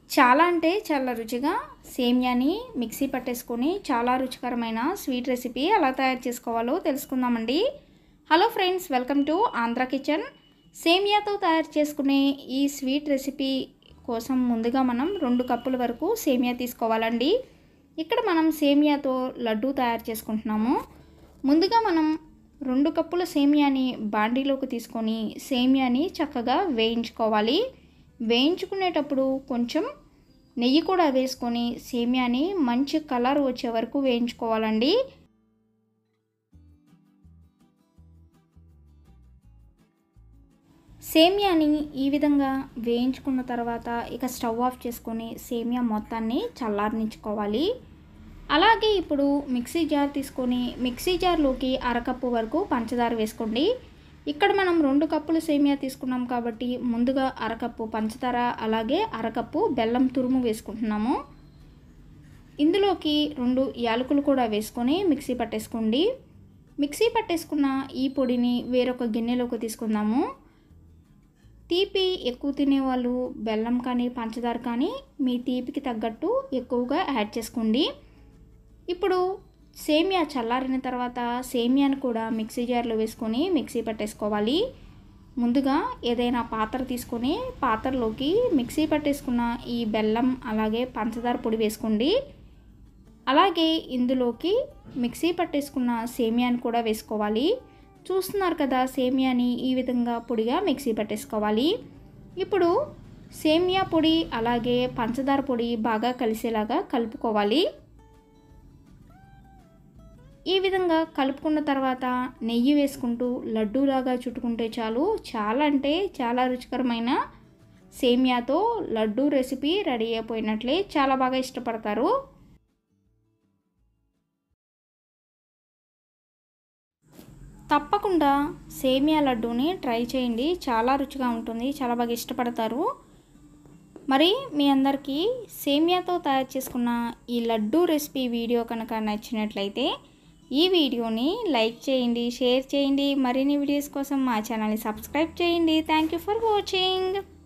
చాలా అంటే చాలా రుచిగా సేమియాని మిక్సీ పట్టేసుకొని చాలా రుచికరమైన స్వీట్ రెసిపీ ఎలా తయారు చేసుకోవాలో తెలుసుకుందామండి. Hello friends, welcome to Andhra kitchen. సేమియాతో తయారు చేసుకునే ఈ స్వీట్ రెసిపీ కోసం ముందుగా మనం 2 కప్పుల వరకు సేమియా తీసుకోవాలండి. ఇక్కడ మనం సేమియాతో లడ్డు తయారు చేసుకుంటున్నాము. ముందుగా మనం 2 కప్పుల సేమియాని బాండీలోకి తీసుకొని సేమియాని చక్కగా వేయించుకోవాలి. వేయించుకునేటప్పుడు కొంచెం నెయ్యి కూడా వేసుకొని సేమియాని మంచి కలర్ వచ్చే వరకు వేయించుకోవాలండి. సేమియాని ఈ విధంగా వేయించుకున్న తర్వాత ఇక స్టవ్ ఆఫ్ చేసుకొని సేమియా మొత్తాన్ని చల్లారనిచ్చుకోవాలి. అలాగే ఇప్పుడు మిక్సీ జార్ తీసుకొని మిక్సీ జార్లోకి అరకప్పు వరకు పంచదార వేసుకోండి. ఇక్కడ మనం 2 కప్పులు సేమియా తీసుకున్నాం కాబట్టి ముందుగా అరకప్పు పంచదార అలాగే అరకప్పు బెల్లం తురుము వేసుకుంటున్నాము. ఇందులోకి 2 యాలకులు కూడా వేసుకొని మిక్సీ పట్టేసుకోండి. మిక్సీ పట్టేసుకున్న ఈ పొడిని వేరొక గిన్నెలోకి తీసుకుందాము. తీపి ఎక్కువ తినేవాళ్ళు బెల్లం కానీ పంచదార కానీ మీ తీపికి తగ్గట్టు ఎక్కువగా యాడ్ చేసుకోండి. ఇప్పుడు సేమియా చల్లారిన తర్వాత సేమియాను కూడా మిక్సీ జార్లో వేసుకొని మిక్సీ పట్టేసుకోవాలి. ముందుగా ఏదైనా పాత్ర తీసుకొని పాత్రలోకి మిక్సీ పట్టేసుకున్న ఈ బెల్లం అలాగే పంచదార పొడి వేసుకోండి. అలాగే ఇందులోకి మిక్సీ పట్టేసుకున్న సేమియాను కూడా వేసుకోవాలి. చూస్తున్నారు కదా, సేమియాని ఈ విధంగా పొడిగా మిక్సీ పట్టేసుకోవాలి. ఇప్పుడు సేమియా పొడి అలాగే పంచదార పొడి బాగా కలిసేలాగా కలుపుకోవాలి. ఈ విధంగా కలుపుకున్న తర్వాత నెయ్యి వేసుకుంటూ లడ్డూలాగా చుట్టుకుంటే చాలు. చాలా అంటే చాలా రుచికరమైన సేమియాతో లడ్డూ రెసిపీ రెడీ అయిపోయినట్లే. చాలా బాగా ఇష్టపడతారు. తప్పకుండా సేమియా లడ్డూని ట్రై చేయండి. చాలా రుచిగా ఉంటుంది. చాలా బాగా ఇష్టపడతారు. మరి మీ అందరికీ సేమియాతో తయారు చేసుకున్న ఈ లడ్డూ రెసిపీ వీడియో కనుక నచ్చినట్లయితే ఈ వీడియోని లైక్ చేయండి, షేర్ చేయండి. మరిన్ని వీడియోస్ కోసం మా ఛానల్ని సబ్స్క్రైబ్ చేయండి. Thank you for watching.